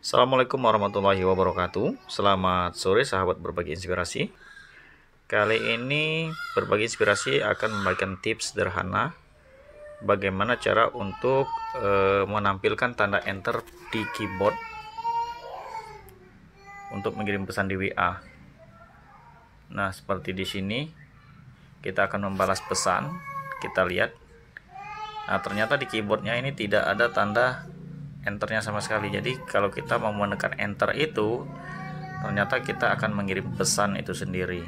Assalamualaikum warahmatullahi wabarakatuh. Selamat sore sahabat berbagi inspirasi. Kali ini berbagi inspirasi akan memberikan tips sederhana bagaimana cara untuk menampilkan tanda enter di keyboard untuk mengirim pesan di WA. Nah, seperti di sini kita akan membalas pesan. Kita lihat. Nah, ternyata di keyboardnya ini tidak ada tanda enternya sama sekali. Jadi kalau kita mau menekan enter itu, ternyata kita akan mengirim pesan itu sendiri.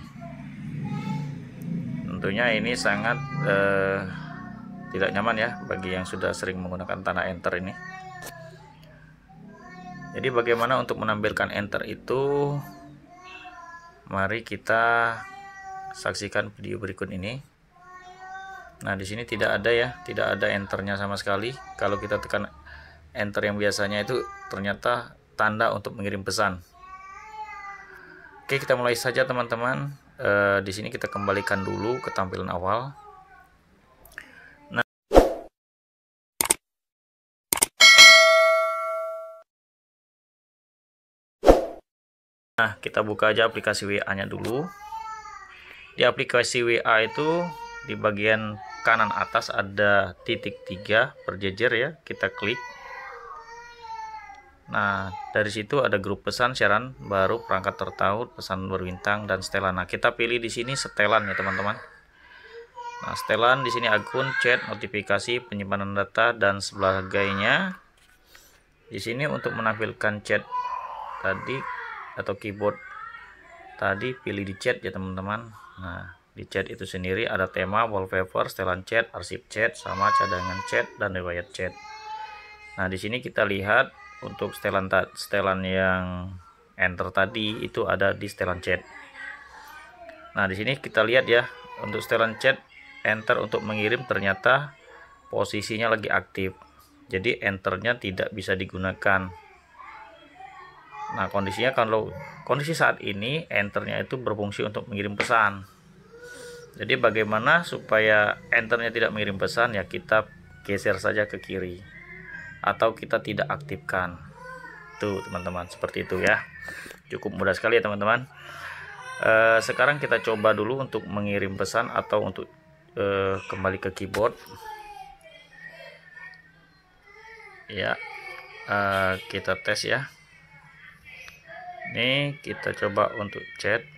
Tentunya ini sangat tidak nyaman ya bagi yang sudah sering menggunakan tanda enter ini. Jadi bagaimana untuk menampilkan enter itu? Mari kita saksikan video berikut ini. Nah, di sini tidak ada ya, tidak ada enternya sama sekali. Kalau kita tekan enter yang biasanya itu ternyata tanda untuk mengirim pesan. Oke, kita mulai saja teman-teman. Di sini kita kembalikan dulu ke tampilan awal. Nah, kita buka aja aplikasi WA-nya dulu. Di aplikasi WA itu di bagian kanan atas ada titik 3 berjejer ya, kita klik. Nah, dari situ ada grup pesan, siaran baru, perangkat tertaut, pesan berbintang, dan setelan. Nah, kita pilih di sini setelan ya teman-teman. Nah, setelan di sini akun, chat, notifikasi, penyimpanan data, dan sebagainya. Di sini untuk menampilkan chat tadi atau keyboard tadi, pilih di chat ya teman-teman. Nah, di chat itu sendiri ada tema, wallpaper, setelan chat, arsip chat, sama cadangan chat, dan riwayat chat. Nah, di sini kita lihat untuk setelan yang enter tadi itu ada di setelan chat. Nah, di sini kita lihat ya, untuk setelan chat enter untuk mengirim ternyata posisinya lagi aktif. Jadi enternya tidak bisa digunakan. Nah, kondisinya kalau kondisi saat ini enternya itu berfungsi untuk mengirim pesan. Jadi bagaimana supaya enternya tidak mengirim pesan ya, kita geser saja ke kiri atau kita tidak aktifkan. Tuh teman-teman, seperti itu ya. Cukup mudah sekali ya teman-teman. Sekarang kita coba dulu untuk mengirim pesan atau untuk kembali ke keyboard ya. Kita tes ya. Ini kita coba untuk chat.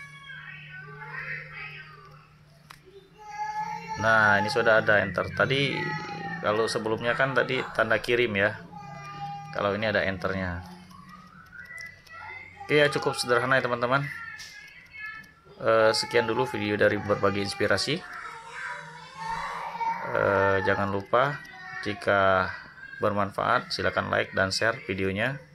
Nah, ini sudah ada enter. Tadi kalau sebelumnya kan tadi tanda kirim ya. Kalau ini ada enternya. Oke ya, cukup sederhana ya teman-teman. Sekian dulu video dari berbagi inspirasi. Jangan lupa jika bermanfaat silahkan like dan share videonya.